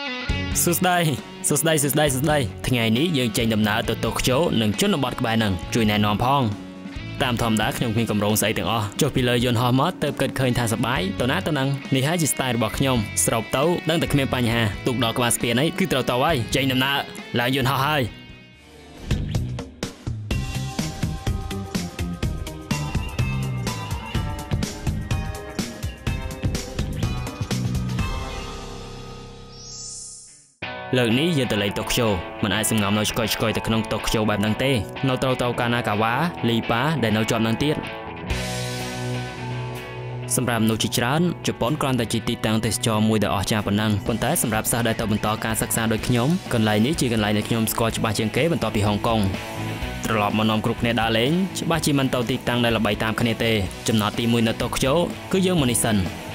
สุดได้ថ្ងៃនេះយើងចេញដំណើរទៅតូក្យូនិងជនបទក្បែរនឹងជួយណែនាំផងតាមធម្មតាខ្ញុំគ្មានកម្រងស្អីទាំងអស់ចុះពីលើយន្តហោះមកទៅគិតឃើញថាសប្បាយទៅណាទៅនឹងនេះហើយជា style របស់ខ្ញុំស្របទៅដឹងតែគ្មានបញ្ហាទុកដល់ក្បាលស្ពាននេះគឺត្រូវទៅហើយចេញដំណើរឡើងយន្តហោះហើយលើកនេះយើងទៅលេងតូក្យូមិនអាចសម្ងំនៅឆ្កយទៅក្នុងតូក្យូបែបហ្នឹងទេនៅត្រូវកាណាកាវ៉ាលីប៉ាដែលនៅជាប់នឹងទៀតសម្រាប់មនុស្សជាច្រើនជប៉ុនគ្រាន់តែជាទីតាំងទេសចរមួយដ៏អស្ចារ្យប៉ុណ្ណឹងប៉ុន្តែសម្រាប់សិស្សដែលទៅបន្តការសិក្សាដូចខ្ញុំកន្លែងនេះជាកន្លែងដែលខ្ញុំស្គាល់ច្បាស់ជាងគេបន្ទាប់ពីហុងកុងត្រឡប់មកនាំគ្រប់គ្នាដើរលេងច្បាស់ជាមិនទៅទីតាំងដែលល្បីតាមគ្នាទេចំណតទី1នៅតូក្យូគឺយើងមកនេះសិន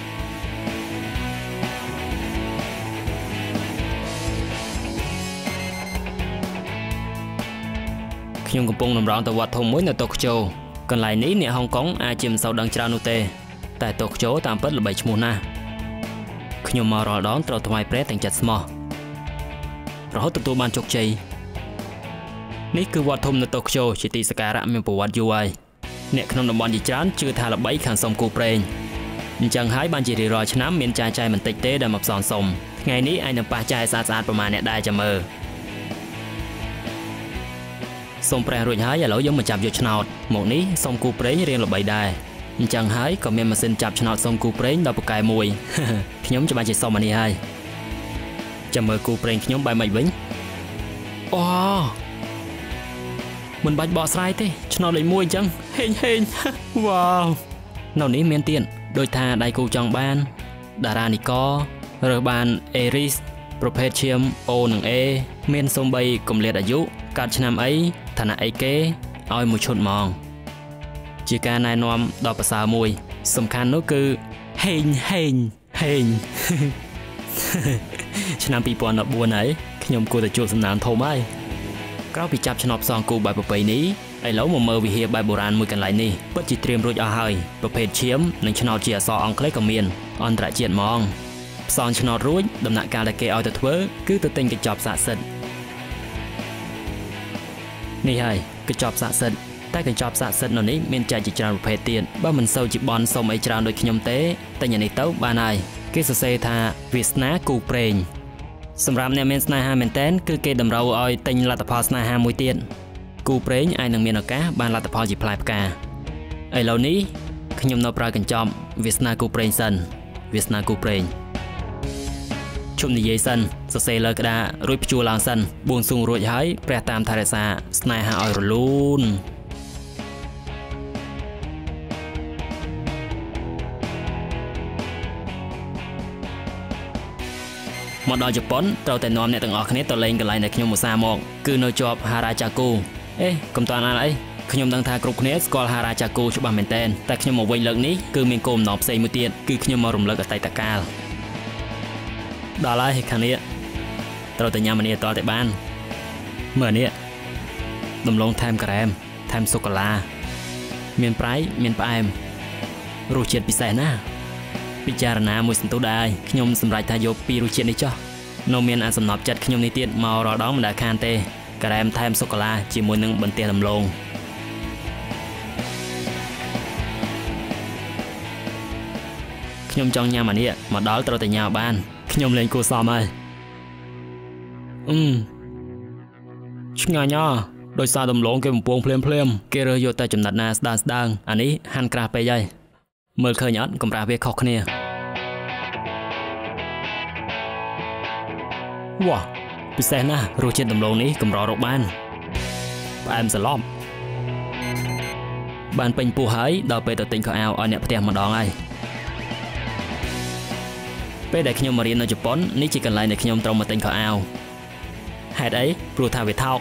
ខ្ញុំកំពុងតម្រង់ទៅវត្តធំមួយនៅតូក្យូកន្លែងនេះអ្នកហុងកុងអាចជាមិនសូវដឹងច្រើននោះទេតែតូក្យូតាមពិតល្បីឈ្មោះណាស់ខ្ញុំមករាល់ដងត្រូវថ្វាយព្រះទាំងចិត្តស្មោះរហូតទទួលបានជោគជ័យនេះគឺវត្តធំនៅតូក្យូជាទីសក្ការៈមានប្រវត្តិយូរហើយអ្នកក្នុងតំបន់ជាច្រើនជឿថាល្បីខាងសុំគូព្រេងអញ្ចឹងហើយបានជារៀងរាល់ឆ្នាំមានចាយមិនតិចទេដែលមកផ្សងសុំថ្ងៃនេះឯងនឹងប៉ះចាយស្អាតប្រមាណអ្នកដែរចាំមើលសូមព្រះរួចហើយឥឡូវយើងមកចាប់យកឆ្នោតមកនេះសុំគូព្រេងរៀងល្បីដែរអញ្ចឹងហើយក៏មានម៉ាស៊ីនចាប់ឆ្នោតសុំគូព្រេងដល់ប្រកែមួយខ្ញុំច្បាស់ជាសុំអានេះហើយចាំមើលគូព្រេងខ្ញុំបែបម៉េចវិញអូមិនបាច់បកស្រាយទេឆ្នោតលេខ1អញ្ចឹងហេងវ៉ាវនៅនេះមានទៀតដូចថាដៃគូចង់បានតារានីករើសបានអេរីសប្រភេទឈាម O និង A មានសូម្បីកម្រិតអាយុកាត់ឆ្នាំអីឋានៈអីគេឲ្យមួយឈុតហ្មងជាការណែនាំដ៏ប្រសើរមួយសំខាន់នោះគឺហេងឆ្នាំ2014ហើយខ្ញុំគួរតែជួបសំណាងធំហើយក្រោយពីចាប់ឆ្នោតផ្សងគូបែបប្រពៃណីឥឡូវមកមើលវិហារបែបបុរាណមួយកន្លែងនេះពិតជាត្រៀមរួចអស់ហើយប្រភេទឈាមនិងឆ្នោតជាអក្សរអង់គ្លេសក៏មានអន្តរជាតិហ្មងផ្សងឆ្នោតរួចដំណាក់កាលដែលគេឲ្យទៅធ្វើគឺទៅទិញកញ្ចប់ស័ក្តិសិទ្ធិនេះហើយកញ្ចប់ស័ក្តិសិទ្ធិតែកញ្ចប់ស័ក្តិសិទ្ធិនៅនេះមានចែកជាច្រើនប្រភេទទៀតបើមិនសូវជាបនសុំអីច្រើនដូចខ្ញុំទេតែញ៉ាំនេះទៅបានហើយគេសរសេរថាវាសនាគូព្រេងសម្រាប់អ្នកមានស្នេហាមែនតែនគឺគេតម្រូវឲ្យទិញលទ្ធផលស្នេហាមួយទៀតគូព្រេងអាចនឹងមានឱកាសបានលទ្ធផលជាផ្លែផ្កាឥឡូវនេះខ្ញុំនៅប្រើកញ្ចប់វាសនាគូព្រេងសិនវាសនាគូព្រេងជុំនិយាយសិនសរសេរលើក្តាររួចព្យួរឡើងសិនបួងសួងរួចហើយព្រះតាមថែរក្សាស្នេហាឲ្យរលូនមកដល់ជប៉ុនត្រូវតែនាំអ្នកទាំងអស់គ្នាទៅលេងកន្លែងដែលខ្ញុំឧស្សាហ៍មកគឺនៅជាប់ហារ៉ាចាគូកុំតាន់អានអីខ្ញុំដឹងថាគ្រប់គ្នាស្គាល់ហារ៉ាចាគូច្បាស់មែនទែនតែខ្ញុំមកវិញលើកនេះគឺមានគោលបំណងផ្សេងមួយទៀតគឺខ្ញុំមករំលឹកអតីតកាលដល់ហើយខាងនេះត្រូវតែញ៉ាំអានេះតតែបានមើលនេះដំឡូងថែមការ៉េមថែមសូកូឡាមានប្រៃមានផ្អែមរសជាតិពិសេសណាស់ពិចារណាមួយសន្ទុះដែរខ្ញុំសម្រេចថាយកពីរសជាតិនេះចុះនៅមានអាសំណប់ចិត្តខ្ញុំនេះទៀតមករដងមិនដែលខានទេការ៉េមថែមសូកូឡាជាមួយនឹងបន្ទះដំឡូងខ្ញុំចង់ញ៉ាំអានេះមកដល់ត្រូវតែញ៉ាំបានខ្ញុំលេងគួរសមហើយឆ្ងាញ់ហ៎ដោយសារដំឡូងគេបំពងភ្លាមគេរើសយកតែចំណិតណាស្ដើងអានេះហាន់ក្រាស់ពេកហើយមើលឃើញអត់កម្រាស់វាខុសគ្នាវ៉ាពិសេសណាស់រសជាតិដំឡូងនេះកម្ររកបានផ្អែមសឡប់បានពេញពោះហើយដល់ពេលទៅទិញខោអាវឲ្យអ្នកផ្ទះម្ដងហើយពេលដែលខ្ញុំមករៀននៅជប៉ុននេះជាកន្លែងដែលខ្ញុំត្រូវមកទិញខោអាវហេតុអីព្រោះថាវាថោក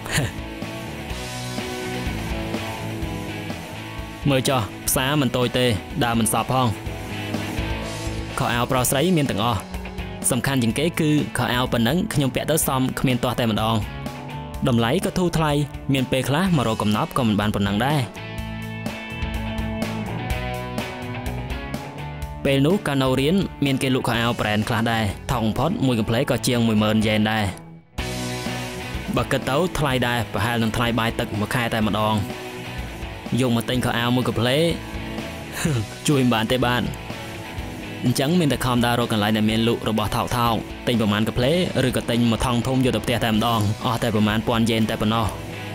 មើលចុះផ្សារមិនតូចទេដើរមិនសពផងខោអាវប្រុសស្រីមានទាំងអស់សំខាន់ជាងគេគឺខោអាវប៉ុណ្ណឹងខ្ញុំពាក់ទៅសមគ្មានទាស់តែម្ដងតម្លៃក៏ធូរថ្លៃមានពេលខ្លះមករកកំណប់ក៏មិនបានប៉ុណ្ណឹងដែរពេលនោះកាណូរៀនមានគេលក់ខោអាវប្រេនខ្លះដែរថោកបំផុតមួយកំ pl ក៏ជាង 10000 យ៉េនដែរបើគិតទៅថ្លៃដែរប្រហែលនឹងថ្លៃបាយទឹកមួយខែតែម្ដងយកមកទិញខោអាវមួយកំ pl ជួយមិនបានទេបាទអញ្ចឹងមានតែខំដើររកកន្លែងដែលមានលក់របស់ថោកទិញប្រមាណកំ pl ឬក៏ទិញមួយថង់ធំយកទៅផ្ទះតែម្ដងអស់តែប្រមាណ 1000 យ៉េនតែប៉ុណ្ណោះ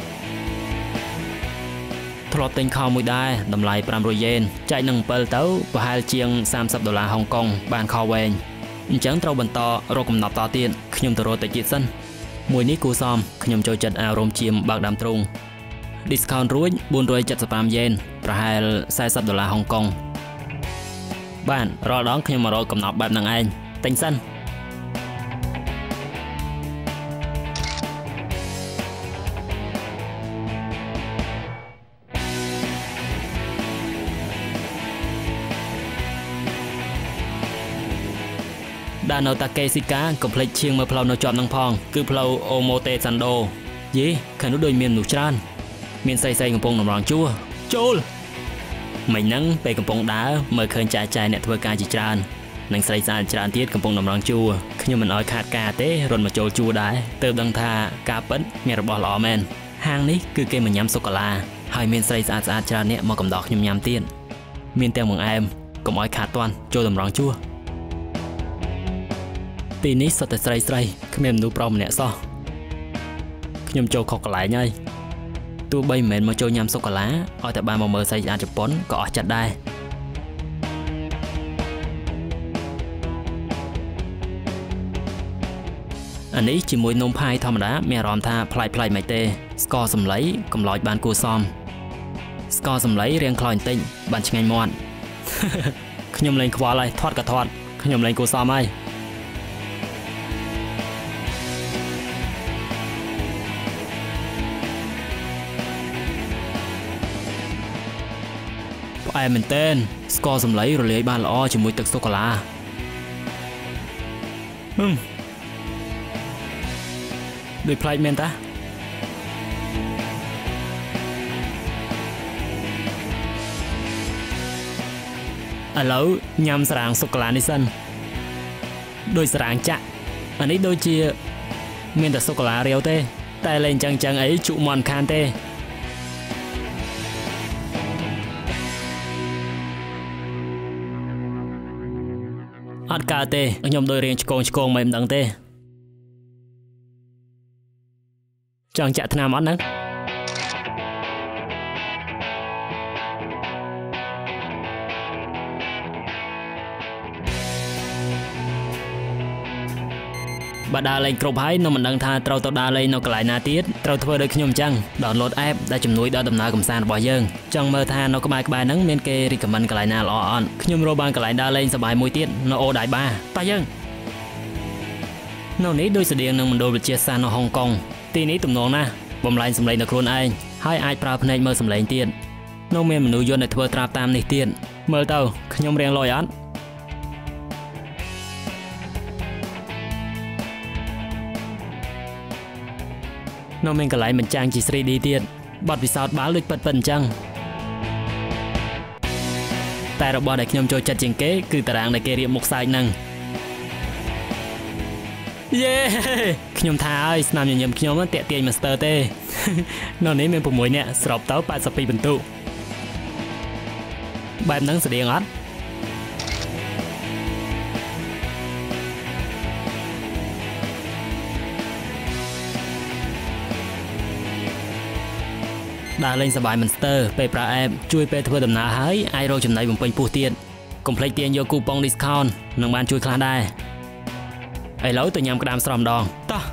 ធ្លាប់ទិញខោមួយដែរតម្លៃ 500 យ៉េនចែកនឹង7ទៅប្រហែលជាង $30 ហុងកុងបានខោវែងអញ្ចឹងត្រូវបន្តរកកំណត់តទៀតខ្ញុំទៅរកតិចទៀតសិនមួយនេះគួរសមខ្ញុំចូលចិត្តអារម្មណ៍ជាមបើកដើមទ្រូង discount រួច 475 យ៉េនប្រហែល $40 ហុងកុងបានរាល់ដងខ្ញុំមករកកំណត់បែបហ្នឹងឯងទិញសិនដើរនៅតាកេស៊ីកាកុំភ្លេចឈៀងមើលផ្លូវនៅជាប់នឹងផងគឺផ្លូវអូម៉ូតេសាន់ដូយេខាងនោះដូចមានមនុស្សច្រើនមានស្រីៗកំពុងតម្រង់ជួរចូលមិញហ្នឹងពេលកំពុងដើរមើលឃើញចាស់អ្នកធ្វើការជាច្រើននិងស្រីស្អាតច្រើនទៀតកំពុងតម្រង់ជួរខ្ញុំមិនអោយខាតការទេរត់មកចូលជួរដែរទើបដឹងថាការពិតមានរបស់ល្អមែនហាងនេះគឺគេមកញ៉ាំសូកូឡាហើយមានស្រីស្អាតច្រើនអ្នកមកកំដរខ្ញុំញ៉ាំទៀតមានទាំងបង្អែមកុំអោយខាតទាន់ចូលតម្រង់ជួរទីនេះសុទ្ធតែស្រីគ្មានមនុស្សប្រុសម្នាក់សោះខ្ញុំចូលខុសកន្លែងហើយទោះបីមិនមែនមកចូលញ៉ាំសូកូឡាឲ្យតែបានមកមើលស្រីស្អាតជប៉ុនក៏អស់ចិត្តដែរអានេះជាមួយនំផាយធម្មតាមានអារម្មណ៍ថាប្លែកមិនទេស្ករសម្លៃកំឡោចបានគួរសមស្ករសម្លៃរាងខ្លោចបន្តិចបានឆ្ងាញ់មាត់ខ្ញុំលេងខ្វល់ហើយធាត់ក៏ធាត់ខ្ញុំលេងគួរសមហើយផ្អែមមែនទែនស្ករសម្លៃរលាយបានល្អជាមួយទឹកសូកូឡាដូចប្លែកមែនតាឥឡូវញ៉ាំសារាងសូកូឡានេះសិនដូចសារាងចាក់អានេះដូចជាមានតែសូកូឡារាវទេតែលេងចឹងអីជក់មាន់ខានទេអត់កើតទេខ្ញុំដូចរៀងឆ្កងមិនដឹងទេចង់ចាក់ថ្នាំអត់ហ្នឹងបើដើរលេងគ្រប់ហើយនៅមិនដឹងថាត្រូវទៅដើរលេងនៅកន្លែងណាទៀតត្រូវធ្វើដូចខ្ញុំអញ្ចឹង download app ដែលជំនួយដល់ដំណើរកម្សាន្តរបស់យើងចង់មើលថានៅក្បែរហ្នឹងមានគេ recommend កន្លែងណាល្អអត់ខ្ញុំរកបានកន្លែងដើរលេងសប្បាយមួយទៀតនៅអូដៃបាតោះយើងនៅនេះដូចស្តៀងនឹងមណ្ឌលវិទ្យាសាស្ត្រនៅហុងកុងទីនេះទំនងណាស់បំលែងសម្លេងដល់ខ្លួនឯងហើយអាចប្រើភ្នែកមើលសម្លេងទៀតនៅមានមនុស្សយន្តដែលធ្វើត្រាប់តាមនេះទៀតមើលទៅខ្ញុំរៀងលយអត់នៅមានកន្លែងបញ្ចាំងជា 3D ទៀតបទពិសោធន៍បាល់ដូចពិតអញ្ចឹងតែរបស់ដែលខ្ញុំចូលចិត្តជាងគេគឺតារាងដែលគេរៀបមុខសើចហ្នឹងយេខ្ញុំថាហើយស្នាមញញឹមខ្ញុំតាក់ទាញ Master ទេនៅនេះមាន6នាក់ស្របទៅ82ពិន្ទុបែបហ្នឹងស្តៀងអត់ដើរលេងសប្បាយ Monster ពេលប្រើ app ជួយពេលធ្វើដំណើរហើយអាចរកចំណៃបំពេញពោះទៀតកុំភ្លេចទាញយកគូប៉ុង discount នឹងបានជួយខ្លះដែរឥឡូវទៅញ៉ាំក្តាមស្រស់ម្ដងតោះ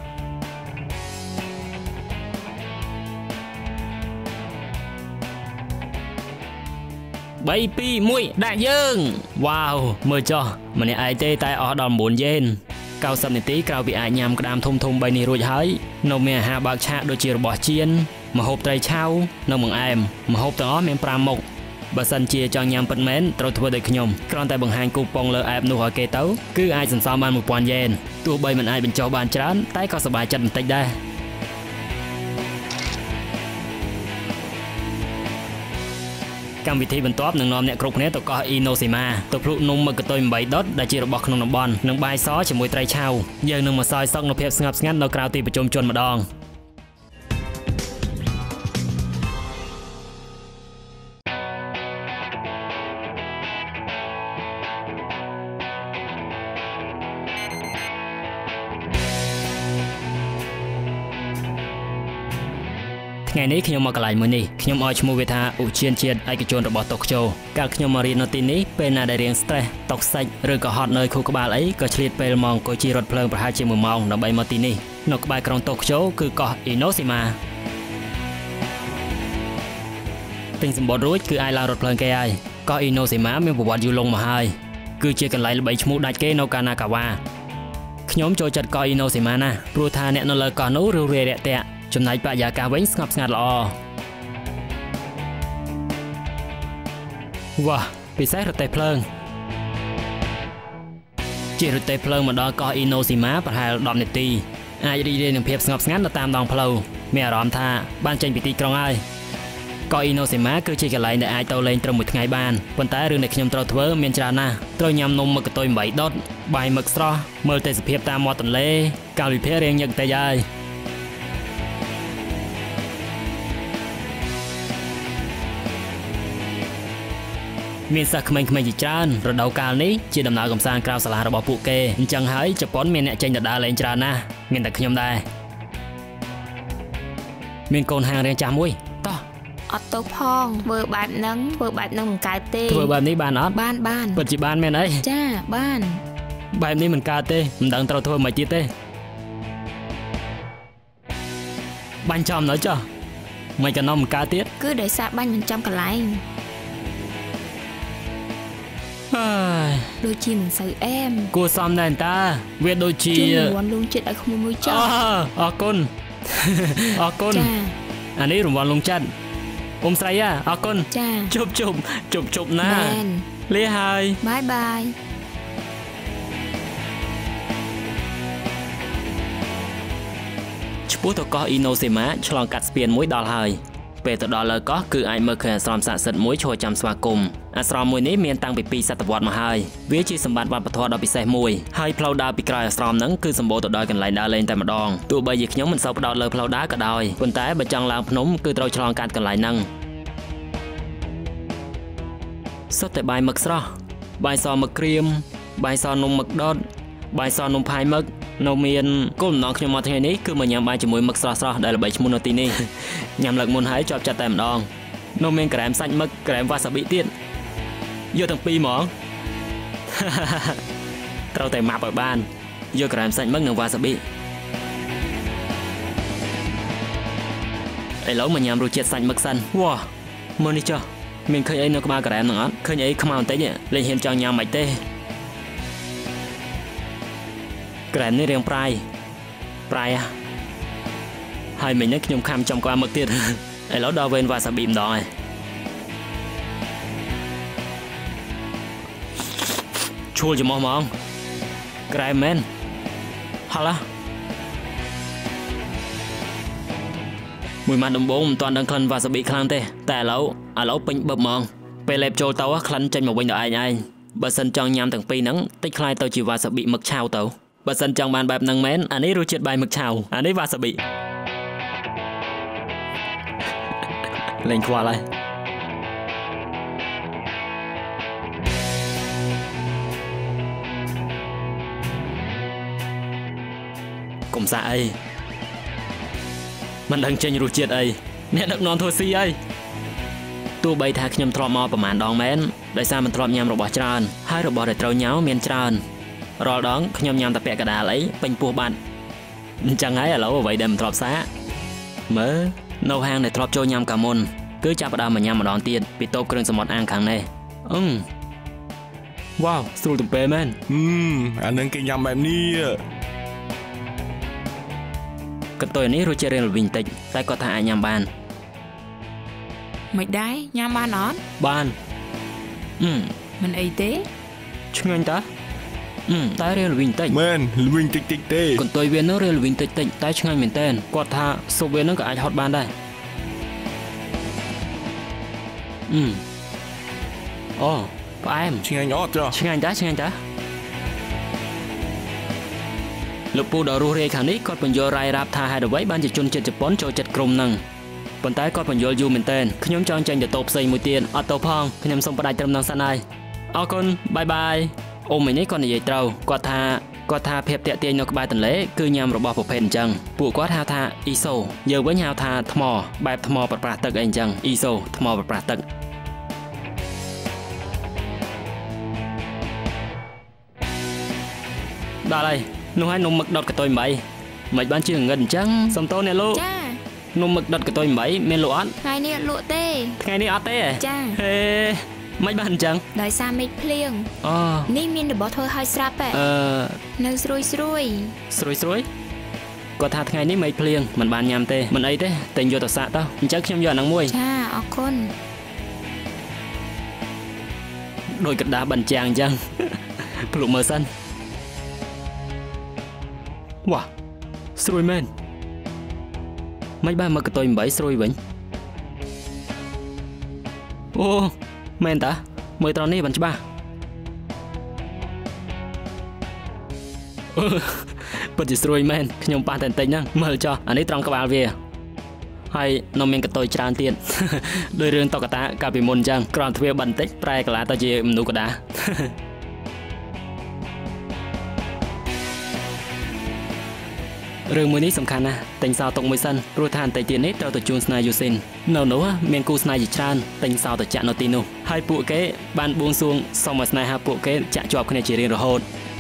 3 2 1ដាក់យើងវ៉ាវមើលចុះម្នាក់ឯងទេតែអស់ដល់9យ៉េន90នាទីក្រោយពីអាចញ៉ាំក្តាមធំ3នេះរួចហើយនៅមានអាហារបើកឆាកដូចជារបស់ចៀនម្ហូបត្រីឆៅនិងបង្អែមម្ហូបទាំងអស់មាន5មុខបើសិនជាចង់ញ៉ាំពិតមែនត្រូវធ្វើដូចខ្ញុំគ្រាន់តែបង្ហាញគូប៉ុងលើ app នោះឲ្យគេទៅគឺអាចសន្សំបាន 1000 យ៉េនទោះបីមិនអាចបញ្ចុះបានច្រើនតែក៏សប្បាយចិត្តបន្តិចដែរកម្មវិធីបន្ទាប់នឹងនាំអ្នកគ្រប់គ្នាទៅកោះអ៊ីណូស៊ីម៉ាទៅភ្លុកនំមឹកកតុយ8ដុតដែលជារបស់ក្នុងតំបន់និងបាយសជាមួយត្រីឆៅយើងនឹងមកសោយសុកនៅភាពស្ងប់ស្ងាត់នៅក្រៅទីប្រជុំជនម្ដងថ្ងៃនេះខ្ញុំមកកន្លែងមួយនេះខ្ញុំឲ្យឈ្មោះវាថាឧទ្យានជាតិឯកជនរបស់តូក្យូកាលខ្ញុំមករៀននៅទីនេះពេលណាដែលរៀង stress តុកសាច់ឬក៏ហត់នៅខួរក្បាលអីក៏ឆ្លៀតពេលមកអង្គុយជិះរថភ្លើងប្រហែលជា1ម៉ោងដើម្បីមកទីនេះនៅក្បែរក្រុងតូក្យូគឺកោះអ៊ីណូស៊ីម៉ាទិញសម្បត្តិរួចគឺអាចឡើងរថភ្លើងគេហើយកោះអ៊ីណូស៊ីម៉ាមានប្រវត្តិយូរលង់មកហើយគឺជាកន្លែងល្បីឈ្មោះដាច់គេនៅកាណាកាវ៉ាខ្ញុំចូលចិត្តកោះអ៊ីណូស៊ីម៉ាណាស់ព្រោះថាអ្នកនៅលើកោះនោះរួសរាយរាក់ទាក់ចំណែកបរិយាកាសវិញស្ងប់ស្ងាត់ល្អវ៉ាពិសេសរទេះភ្លើងជិះរទេះភ្លើងមកដល់កោះអ៊ីណូស៊ីម៉ាប្រហែល10នាទីអាចរីករាយនឹងភាពស្ងប់ស្ងាត់នៅតាមដងផ្លូវមានអារម្មណ៍ថាបានចេញពីទីក្រុងហើយកោះអ៊ីណូស៊ីម៉ាគឺជាកន្លែងដែលអាចទៅលេងត្រឹមមួយថ្ងៃបានប៉ុន្តែរឿងដែលខ្ញុំត្រូវធ្វើមានច្រើនណាស់ត្រូវញ៉ាំនំមឹកកតុយ8ដុតបាយមឹកស្រស់មើលទេសភាពតាមមាត់ទន្លេកាលវិភាគរៀងញឹកតែហើយមានសិស្សក្មេងៗជាច្រើនរដូវកាលនេះជាដំណើរកម្សាន្តក្រៅសាលារបស់ពួកគេអញ្ចឹងហើយជប៉ុនមានអ្នកចេញទៅដើរលេងច្រើនណាស់មានតែខ្ញុំដែរមានកូនហាងរៀងចាស់មួយតោះអត់ទៅផងធ្វើបែបហ្នឹងមិនកើតទេធ្វើបែបនេះបានអត់បានពិតជាបានមែនអីចាបានបែបនេះមិនកើតទេមិនដឹងត្រូវធ្វើមិនទៀតទេបាញ់ចំនៅចុះមិនក៏នាំមិនកើតទៀតគឺដោយសារបាញ់មិនចំកន្លែងដូចជាមិនសូវអែមគួរសមដែរតាវាដូចជារង្វាន់លងចិត្តឲ្យក្មួយមួយចុះអរគុណចាអានេះរង្វាន់លងចិត្តអ៊ំស្រីអរគុណចាជប់ណាលាហើយបាយឆ្ពោះទៅកោះអ៊ីណូស៊ីម៉ាឆ្លងកាត់ស្ពានមួយដល់ហើយពេលទៅដល់លើកោះគឺអាចមើលឃើញអាស្រមស័ក្តិសិទ្ធិមួយឈរចាំស្វាគមន៍អាស្រមមួយនេះមានតាំងពី2សតវត្សមកហើយវាជាសម្បត្តិវប្បធម៌ដ៏ពិសេសមួយហើយផ្លូវដើរពីក្រោយអាស្រមហ្នឹងគឺសម្បូរទៅដោយកន្លែងដើរលេងតែម្ដងទោះបីជាខ្ញុំមិនសូវផ្ដោតលើផ្លូវដើរក៏ដោយប៉ុន្តែបើចង់ឡើងភ្នំគឺត្រូវឆ្លងកាត់កន្លែងហ្នឹងសុទ្ធតែបាយមឹកស្រស់បាយសមឹកក្រៀមបាយសនំមឹកដុតបាយសនំផាយមឹកនៅមានគោលបំណងខ្ញុំមកថ្ងៃនេះគឺមកញ៉ាំបាយជាមួយមឹកស្រស់ៗដែលល្បីឈ្មោះនៅទីនេះញ៉ាំលើកមុនហើយជាប់ចិត្តតែម្ដងនៅមានក្រែមសាច់មឹកក្រែមវ៉ាសាប៊ីទៀតយកទាំងពីរហ្មងត្រូវតែម៉ាប់ឲ្យបានយកក្រែមសាច់មឹកនិងវ៉ាសាប៊ីឥឡូវមកញ៉ាំរសជាតិសាច់មឹកសិនវ៉ាមើលនេះចុះមានឃើញអីនៅក្បាលក្រែមហ្នឹងអត់ឃើញអីខ្មៅបន្តិចលេងហ៊ានចង់ញ៉ាំមិនទេក្រែមនេះរៀងប្រៃហើយមិញនេះខ្ញុំខាំចំក្បាលមឹកទៀតឥឡូវដល់វេនវ៉ាសាប៊ីម្ដងហើយឈួលច្មោះហ្មងក្រែមមែនហល់មួយម៉ាត់ដំបងមិនទាន់ដឹងក្លិនវ៉ាសាប៊ីខ្លាំងទេតែឥឡូវពេញបឹបហ្មងពេលលេបចូលទៅក្លិនចេញមកវិញដល់ឯងបើសិនចង់ញ៉ាំទាំងពីរហ្នឹងតិចខ្លាយទៅជាវ៉ាសាប៊ីមឹកឆៅទៅបើសិនចង់បានបែបហ្នឹងមែនអានេះរសជាតិបាយមឹកឆៅអានេះវ៉ាសាប៊ីលេងខ្វល់ហើយកុំសាក់អីមិនដឹងចេញរសជាតិអីអ្នកដឹកនាំធ្វើស៊ីអីទោះបីថាខ្ញុំធ្លាប់មកប្រហែលដងមែនដោយសារមិនធ្លាប់ញ៉ាំរបស់ច្រើនហើយរបស់ដែលត្រូវញ៉ាំមានច្រើនរាល់ដងខ្ញុំញ៉ាំតែពាក់កណ្ដាលអីពេញពោះបាត់អញ្ចឹងហើយឥឡូវអ្វីដែលមិនធ្លាប់សាកមើលនៅហាងដែលធ្លាប់ចូលញ៉ាំកាលមុនគឺចាប់ផ្ដើមមកញ៉ាំម្ដងទៀតពីតូបគ្រឿងសមុទ្រអាំងខាងនេះវ៉ាវស្រួលទំពេមែនអានឹងគេញ៉ាំបែបនេះកន្ទុយនេះរសជាតិរៀងល្វីងតិចតែគាត់ថាអាចញ៉ាំបានមិនដែរញ៉ាំបានអត់បានមិនអីទេឆ្ងាញ់តាតែរៀងល្វីងតិចមែនល្វីងតិចទេកន្ទុយវានោះរៀងល្វីងតិចតែឆ្ងាញ់មែនតើគាត់ថាស៊ុបវានឹងក៏អាចហត់បានដែរអូផ្អែមឆ្ងាញ់អត់ចាឆ្ងាញ់តាលោកពូដ៏រស់រាយខាងនេះគាត់បញ្យល់រាយរាប់ថាហេតុអ្វីបានជាជនជាតិជប៉ុនចូលចិត្តក្រុមហ្នឹងប៉ុន្តែគាត់បញ្យល់យូរមែនទែនខ្ញុំចង់ចេញទៅតូបផ្សេងមួយទៀតអត់ទៅផងខ្ញុំសូមផ្ដាច់ត្រឹមហ្នឹងសិនហើយអរគុណបាយបាយអូមីនេះគាត់និយាយត្រូវគាត់ថាភាពតាក់ទាញនៅក្បែរទន្លេគឺញ៉ាំរបស់ប្រភេទអញ្ចឹងពួកគាត់ហៅថាអ៊ីសូយើងវិញហៅថាថ្មបែបថ្មប្រប្រាស់ទឹកអីអញ្ចឹងអ៊ីសូថ្មប្រប្រាស់ទឹកដល់ហើយនោះហើយនំមឹកដុតកតុយ8មិនបានជាងងឹតអញ្ចឹងសំតោអ្នកលោកចានំមឹកដុតកតុយ8មានលក់អត់ថ្ងៃនេះលក់ទេថ្ងៃនេះអត់ទេចាហេមិនបានអញ្ចឹងដោយសារមេឃភ្លៀងអូនេះមានរបស់ធ្វើឲ្យស្រាប់នៅស្រួយគាត់ថាថ្ងៃនេះមេឃភ្លៀងមិនបានញ៉ាំទេមិនអីទេតែយកទៅសាក់ទៅអញ្ចឹងខ្ញុំយកអាហ្នឹងមួយចាអរគុណដូចกระดาษបញ្ចាំងអញ្ចឹងភ្លុកមើលសិនវ៉ាស្រួយមែនមិនបានមកកតុយ8ស្រួយវិញអូមែនតាមើលត្រង់នេះបានច្បាស់ពិតជាស្រួយមែនខ្ញុំប៉ះតែបន្តិចហ្នឹងមើលចុះអានេះត្រង់ក្បាលវាហើយនៅមានកតុយច្រើនទៀតដោយរឿងតុក្កតាកាលពីមុនអញ្ចឹងគ្រាន់ទ្វាបន្តិចប្រែកាឡាទៅជាមនុស្សកដារឿងមួយនេះសំខាន់ណាស់តែងសោទុកមួយសិនព្រោះថាបន្តិចទៀតនេះត្រូវទៅជួនស្នេហ៍យូស៊ីននៅនោះមានគូស្នេហ៍ជាច្រើនតែងសោទៅចាក់នៅទីនោះហើយពួកគេបានបួងសួងសុំឲ្យស្នេហាពួកគេចាក់ជាប់គ្នាជារៀងរហូត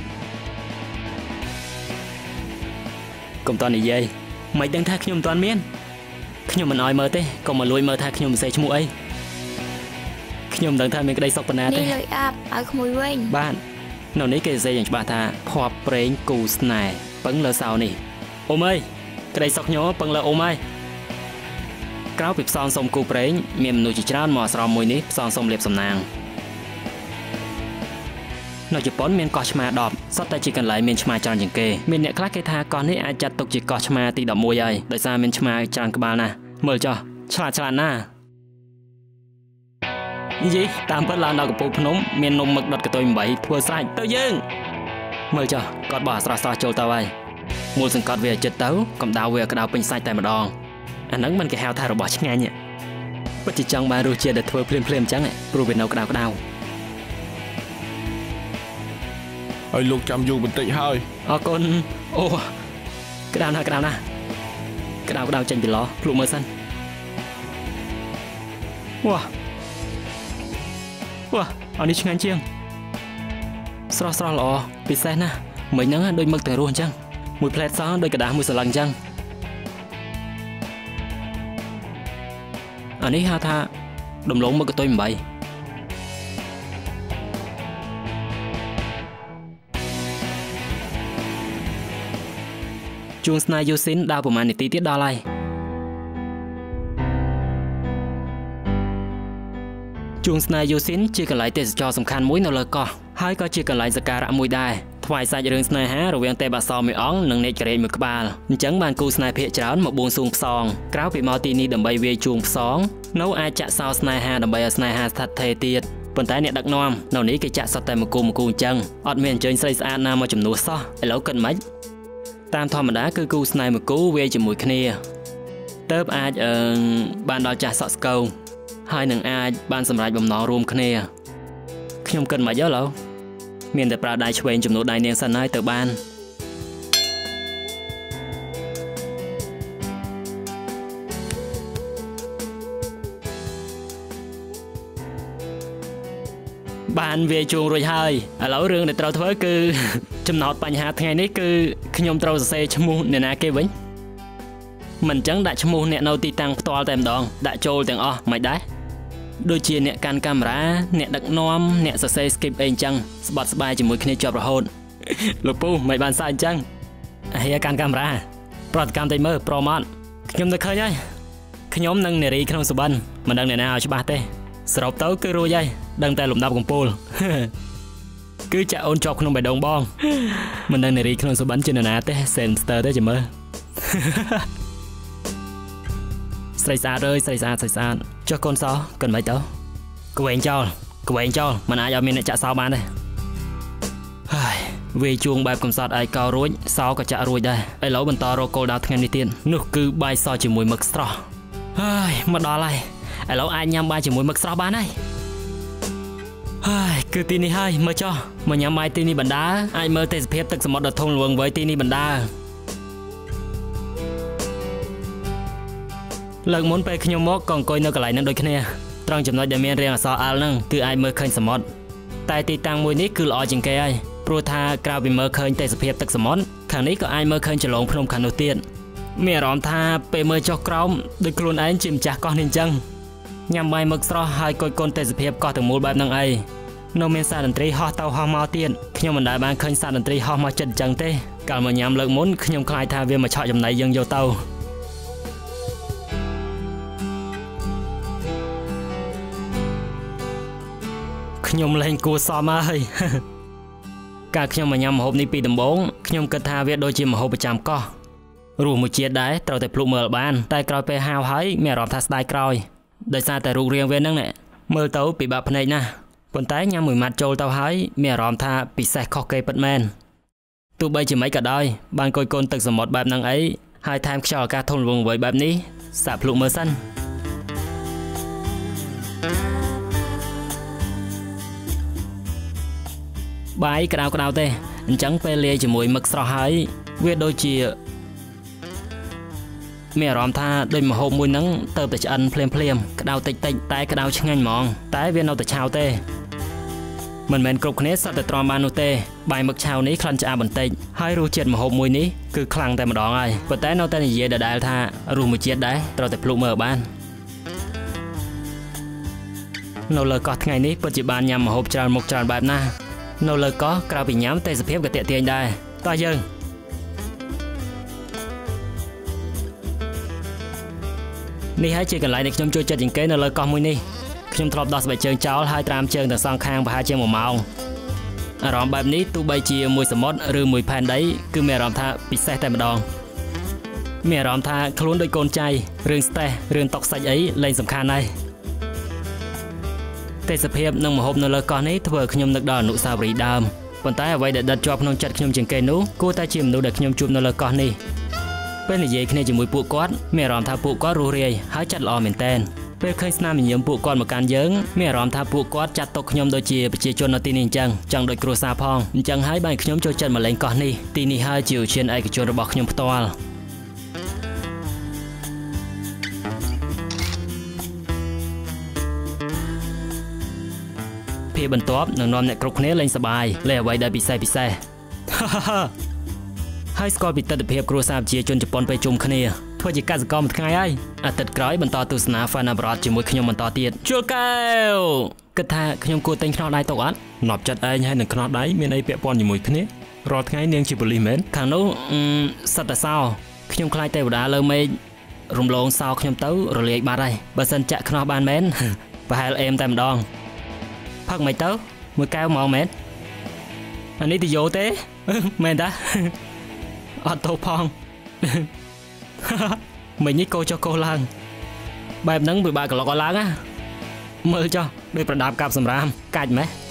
កុំតនិយាយមិនដឹងថាខ្ញុំមិនទាន់មានខ្ញុំមិនអោយមើលទេកុំមកលួចមើលថាខ្ញុំមិនសេឈ្មោះអីខ្ញុំមិនដឹងថាមានក្តីសុខប៉ុណ្ណាទេនេះលុយអាប់ឲ្យក្មួយវិញបាទនៅនេះគេសរសេរយ៉ាងច្បាស់ថាភ័ព្វព្រេងគូស្នេហ៍ពឹងលើសោនេះអូមអើយក្តីសុខខ្ញុំពឹងលើអូមហើយក្រៅពីផ្សងសុំគូព្រេងមានមនុស្សជាច្រើនមកអាស្រមមួយនេះផ្សងសុំលៀបសំណាងនៅជប៉ុនមានកោះឆ្មា10សុទ្ធតែជាកន្លែងមានឆ្មាច្រើនជាងគេមានអ្នកខ្លះគេថាកោះនេះអាចចាត់ទុកជាកោះឆ្មាទី11ហើយដោយសារមានឆ្មាច្រើនក្បាលណាស់មើលចុះឆ្លាតណាស់យីតាមពិតឡើងដល់កំពូលភ្នំមាននំមឹកដុតកតុយ8ធ្វើស្រេចទៅយើងមើលចុះគាត់បោះស្រស់ចូលទៅហើយមូលសង្កត់វាចិត្តទៅកំដៅវាក្តៅពេញសាច់តែម្ដងអាហ្នឹងមិនគេហៅថារបស់ឆ្ងាញ់ពិតជាចង់បានរសជាតិដែលធ្វើភ្លាមអញ្ចឹងព្រោះវានៅក្តៅឲ្យលោកចាំយូរបន្តិចហើយអរគុណអូក្តៅណាស់ក្តៅចេញពីឡភ្លុកមើលសិនវ៉ាអានេះឆ្ងាញ់ជាងស្រស់ល្អពិសេសណាស់មិញហ្នឹងដូចមឹកទាំងរស់អញ្ចឹងមួយផ្លែតសដូចกระดาษមួយសន្លឹងអញ្ចឹងអានេះហៅថាដំឡូងមឹកកតុយ8ជួងស្នេហ៍យូស៊ីនដើរប្រហែលនាទីទៀតដល់ហើយជួងស្នេហ៍យូស៊ីនជាកន្លែងទេសចរសំខាន់មួយនៅលើកោះហើយក៏ជាកន្លែងសក្ការៈមួយដែរថ្វាយសាច់រឿងស្នេហារវាងទេពអប្សរមួយអង្គនិងនេកក្រែកមួយក្បាលអញ្ចឹងបានគូស្នេហ៍ភាគច្រើនមកបួងសួងផ្សងក្រៅពីមកទីនេះដើម្បីវាយជួងផ្សងនៅអាចចាក់សោស្នេហាដើម្បីឲ្យស្នេហាស្ថិតថេរទៀតប៉ុន្តែអ្នកដឹកនាំនៅនេះគេចាក់សតតែមកគូអញ្ចឹងអត់មានអញ្ជើញស្រីស្អាតណាមកជំនួសសោះឥឡូវគិតមិនតាមធម្មតាគឺគូស្នេហ៍មួយគូវាយជាមួយគ្នាទៅអាចបានដល់ចាស់សក់ស្កូវហើយនឹងអាចបានសម្រេចបំណងរួមគ្នាខ្ញុំគិតមិនយកឡូវមានតែប្រើដៃឆ្វេងជំនួសដៃនាងសិនហើយទៅបានបានវាជួងរួចហើយឥឡូវរឿងដែលត្រូវធ្វើគឺចំណោទបញ្ហាថ្ងៃនេះគឺខ្ញុំត្រូវសរសេរឈ្មោះអ្នកណាគេវិញមិនអញ្ចឹងដាក់ឈ្មោះអ្នកនៅទីតាំងផ្ទាល់តែម្ដងដាក់ចូលទាំងអស់មិនដែរដូចជាអ្នកកាន់កាមេរ៉ាអ្នកដឹកនាំអ្នកសរសេរ script អីអញ្ចឹងស្បត់ស្បាយជាមួយគ្នាជាប់រហូតលោកពូមិនបានសើចអញ្ចឹងអាហេកាន់កាមេរ៉ាប្រតិកម្មតែមើលប្រមត់ខ្ញុំនឹកឃើញហើយខ្ញុំនឹងនារីក្នុងសុបិនមិនដឹងអ្នកណាឲ្យច្បាស់ទេសរុបទៅគឺរួចហើយដឹងតែលំដាប់កំពូលគឺចាក់អូនជាប់ក្នុងបេះដូងបងមិនដឹងនារីក្នុងសុបិនជាអ្នកណាទេសេនស្ទ័រទេចាំមើលស្រីស្អាតអើយស្រីស្អាតចុះកូនសោះកូនមិនទៅក្វែងចោលក្វែងចោលមិនអាចឲ្យមានអ្នកចាក់សោបានទេហើយវាជួងបែបកំសត់ឯកោរួចសោក៏ចាក់រួចដែរឥឡូវបន្តរកគោលដៅថ្ងៃនេះទៀតនោះគឺបាយសជាមួយមឹកស្រស់ហើយមកដល់ហើយឥឡូវអាចញ៉ាំបាយជាមួយមឹកស្រស់បានហើយហើយគឺទីនេះហើយមើលចុះមកញ៉ាំបាយទីនេះបណ្ដាអាចមើលទេសភាពទឹកសមុទ្រដ៏ធំល្វឹងល្វើយទីនេះបណ្ដាលើកមុនពេលខ្ញុំមកក៏អង្គុយនៅកន្លែងហ្នឹងដូចគ្នាត្រង់ចំណុចដែលមានរាងអក្សរ L ហ្នឹងគឺអាចមើលឃើញសមុទ្រតែទីតាំងមួយនេះគឺល្អជាងគេហើយព្រោះថាក្រៅពីមើលឃើញទេសភាពទឹកសមុទ្រខាងនេះក៏អាចមើលឃើញចលងភ្នំខាងនោះទៀតមានអារម្មណ៍ថាពេលមើលចុះក្រោមដូចខ្លួនឯងជាម្ចាស់កោះនេះអញ្ចឹងញ៉ាំបាយមឹកស្រស់ហើយគយគន់ទេសភាពកោះទាំងមូលបែបហ្នឹងអីនៅមានសារតន្ត្រីហោះទៅហោះមកទៀតខ្ញុំមិនដែលបានឃើញសារតន្ត្រីហោះមកចិត្តអញ្ចឹងទេកាលមកញ៉ាំលើកមុនខ្ញុំខ្លាចថាវាមកឆក់ចំណៃយើងយកទៅខ្ញុំលែងគួរសមហើយកាលខ្ញុំមកញ៉ាំម្ហូបនេះពីដំបូងខ្ញុំគិតថាវាដូចជាម្ហូបប្រចាំកោះរសមួយជាតិដែរត្រូវតែភ្លុកមើលបានតែក្រោយពេលហាវហើយមានអារម្មណ៍ថាស្ដាយក្រោយដោយសារតែរូបរាងវាហ្នឹងមើលទៅពិបាកភ្នែកណាស់ប៉ុន្តែញ៉ាំមួយម៉ាត់ចូលទៅហើយមានអារម្មណ៍ថាពិសេសខុសគេពិតមែនទោះបីជាមិនក៏ដោយបានគយគន់ទឹកសមុទ្របែបហ្នឹងអីហើយថែមខ្យល់អាកាសធំល្វឹងល្វើយបែបនេះសាកភ្លុកមើលសិនបាយក្តៅៗទេអញ្ចឹងពេលលាយជាមួយមឹកស្រស់ហើយវាដូចជាមានអារម្មណ៍ថាដូចម្ហូបមួយហ្នឹងទៅតែឆ្អិនភ្លាមក្តៅតិចតែក្តៅឆ្ងាញ់ហ្មងតែវានៅតែឆៅទេមិនមែនគ្រប់គ្នាសត្វតែទ្រាំបាននោះទេបាយមឹកឆៅនេះក្លិនឆ្អាបបន្តិចហើយរសជាតិម្ហូបមួយនេះគឺខ្លាំងតែម្ដងហើយប៉ុន្តែនៅតែនិយាយដដែលថារសមួយជាតិដែរត្រូវតែភ្លុកមើលបាននៅលើកោះថ្ងៃនេះពិតជាបានញ៉ាំម្ហូបច្រើនមុខច្រើនបែបណាស់នៅលើកោះក្រៅពីញ៉ាំទេសភាពក៏ទាក់ទាញដែរតោះយើងនេះហើយជាកន្លែងដែលខ្ញុំចូលចិត្តជាងគេនៅលើកោះមួយនេះខ្ញុំធ្លាប់ដោះស្បែកជើងចោលហើយត្រាំជើងទាំងសងខាងប្រហែលជា1ម៉ោងអារម្មណ៍បែបនេះទោះបីជាមួយសមុទ្រឬមួយផែនដីគឺមានអារម្មណ៍ថាពិសេសតែម្ដងមានអារម្មណ៍ថាខ្លួនដូចកូនចៃរឿងស្តេសរឿងតុកសាច់អីលែងសំខាន់ហើយទេសភាពនិងម្ហូបនៅលើកោះនេះធ្វើឲ្យខ្ញុំនឹកដល់អនុស្សាវរីយ៍ដើមប៉ុន្តែអ្វីដែលដិតជាប់ក្នុងចិត្តខ្ញុំជាងគេនោះគួរតែជាមនុស្សដែលខ្ញុំជួបនៅលើកោះនេះពេលនិយាយគ្នាជាមួយពួកគាត់មានអារម្មណ៍ថាពួកគាត់រស់រាយហើយចិត្តល្អមែនទែនពេលឃើញស្នាមញញឹមពួកគាត់មកកាន់យើងមានអារម្មណ៍ថាពួកគាត់ចាត់ទុកខ្ញុំដូចជាប្រជាជននៅទីនេះអញ្ចឹងចង់ដូចគ្រួសារផងអញ្ចឹងហើយបានខ្ញុំចូលចិត្តមកលេងកោះនេះទីនេះហើយជាឧទ្យានឯកជនរបស់ខ្ញុំផ្ទាល់ភាពបន្ទាប់នឹងនាំអ្នកគ្រប់គ្នាលេងសប្បាយលេងអ្វីដែលពិសេសហើយស្គាល់ពីទស្សនវិជ្ជាគ្រួសារប្រជាជនជប៉ុនពេលជុំគ្នាធ្វើជាកសិកម្មមួយថ្ងៃហើយអាទិត្យក្រោយបន្តទស្សនា Fun Abroad ជាមួយខ្ញុំបន្តទៀតជួលកែវគិតថាខ្ញុំគួរទិញខ្នោសដៃទុកអត់ណប់ចិត្តឯងហើយនឹងខ្នោសដៃមានអីពាក់ព័ន្ធជាមួយគ្នារាល់ថ្ងៃនាងជាប៉ូលីសមែនខាងនោះសិតតែសោខ្ញុំខ្លាចទេវតាលើមេឃរំលងសោខ្ញុំទៅរលាយបាត់ហើយបើសិនចាក់ខ្នោសបានមែនប្រហែលអេមតែម្ដងផឹកមិនទៅមួយកែវមកមែនអានេះទីយោទេមែនតាអត់ទៅផងមិញនេះកោចុះកោឡើងបែបហ្នឹងពិបាកក្លុកអត់ឡើងណាមើលចុះដូចប្រដាប់កាប់សម្រាមកាច់ម៉េះ